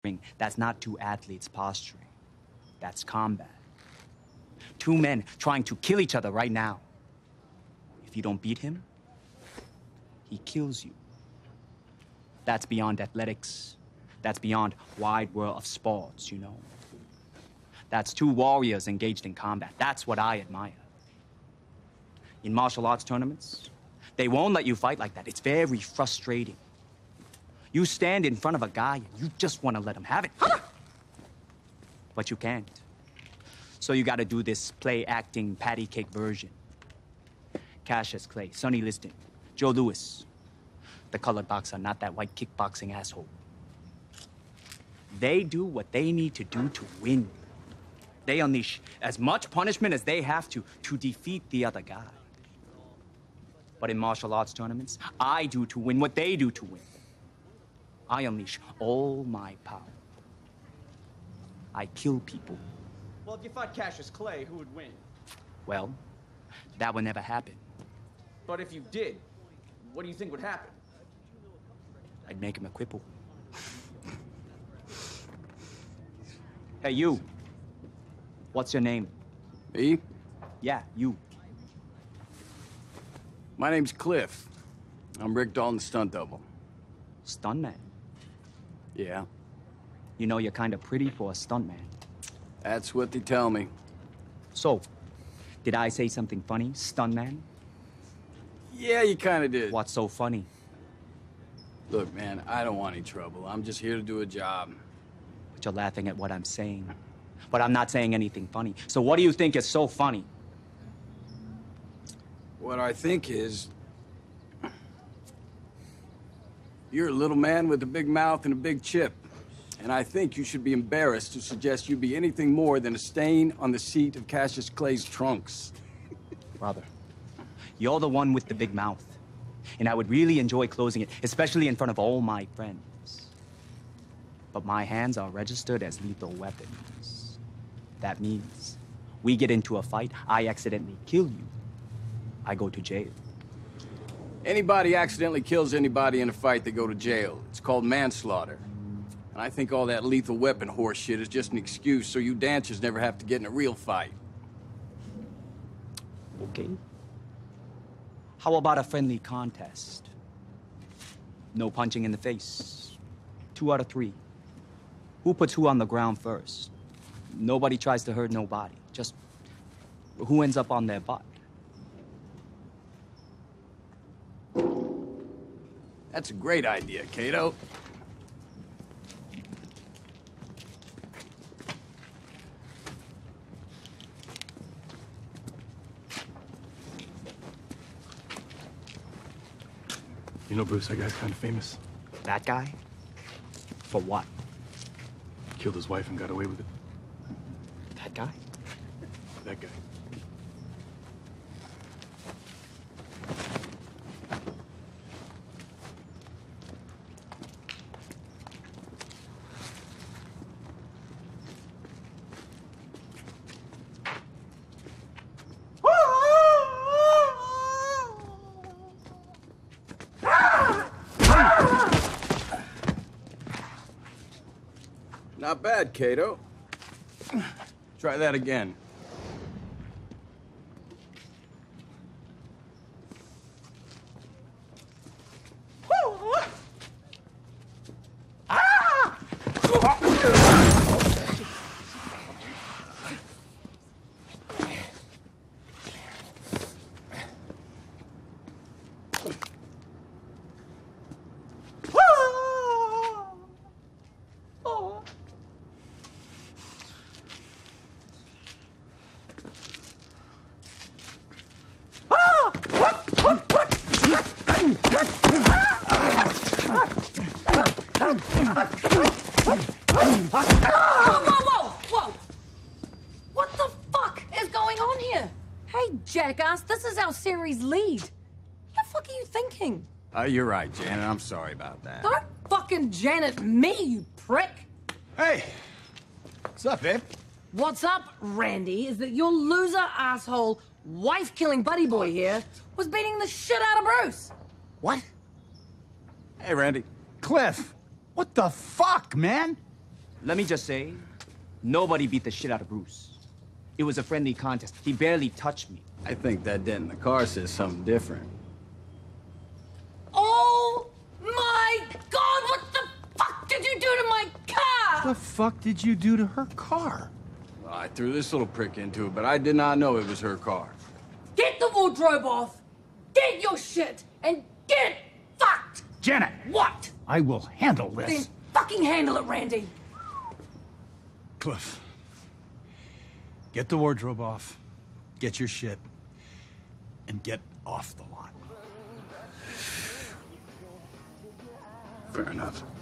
ring. That's not two athletes posturing. That's combat. Two men trying to kill each other right now. If you don't beat him, he kills you. That's beyond athletics. That's beyond wide world of sports, you know. That's two warriors engaged in combat. That's what I admire. In martial arts tournaments, they won't let you fight like that. It's very frustrating. You stand in front of a guy and you just want to let him have it. But you can't. So you gotta do this play-acting patty cake version. Cassius Clay, Sonny Liston, Joe Louis. The colored boxer, not that white kickboxing asshole. They do what they need to do to win. They unleash as much punishment as they have to defeat the other guy. But in martial arts tournaments, I do to win what they do to win. I unleash all my power. I kill people. Well, if you fought Cassius Clay, who would win? Well, that would never happen. But if you did, what do you think would happen? I'd make him a cripple. Hey, you. What's your name? Me? Yeah, you. My name's Cliff. I'm Rick Dalton's stunt double. Stuntman. Yeah, You know, you're kind of pretty for a stuntman. that's what they tell me. So, did I say something funny, stuntman? Yeah, you kind of did. What's so funny? Look, man, I don't want any trouble. I'm just here to do a job. But you're laughing at what I'm saying. But I'm not saying anything funny. So what do you think is so funny? What I think is... you're a little man with a big mouth and a big chip. And I think you should be embarrassed to suggest you be anything more than a stain on the seat of Cassius Clay's trunks. Brother, you're the one with the big mouth. And I would really enjoy closing it, especially in front of all my friends. But my hands are registered as lethal weapons. That means we get into a fight, I accidentally kill you. I go to jail. Anybody accidentally kills anybody in a fight, they go to jail. It's called manslaughter. And I think all that lethal weapon horse shit is just an excuse so you dancers never have to get in a real fight. Okay. How about a friendly contest? No punching in the face. 2 out of 3. Who puts who on the ground first? Nobody tries to hurt nobody. Just who ends up on their butt. That's a great idea, Kato. You know, Bruce, that guy's kind of famous. That guy? For what? Killed his wife and got away with it. That guy? That guy. Not bad, Kato. Try that again. Whoa! What the fuck is going on here? Hey, jackass, this is our series lead. What the fuck are you thinking? You're right, Janet. I'm sorry about that. Don't fucking Janet me, you prick! Hey! What's up, babe? What's up, Randy, is that your loser asshole, wife-killing buddy boy here was beating the shit out of Bruce. What? Hey, Randy. Cliff! What the fuck, man? Let me just say, nobody beat the shit out of Bruce. It was a friendly contest. He barely touched me. I think that dent in the car says something different. Oh my God! What the fuck did you do to my car? The fuck did you do to her car? Well, I threw this little prick into it, but I did not know it was her car. Get the wardrobe off. Get your shit and get fucked. Janet! What? I will handle this. Then fucking handle it, Randy. Cliff, get the wardrobe off, get your shit, and get off the lot. Fair enough.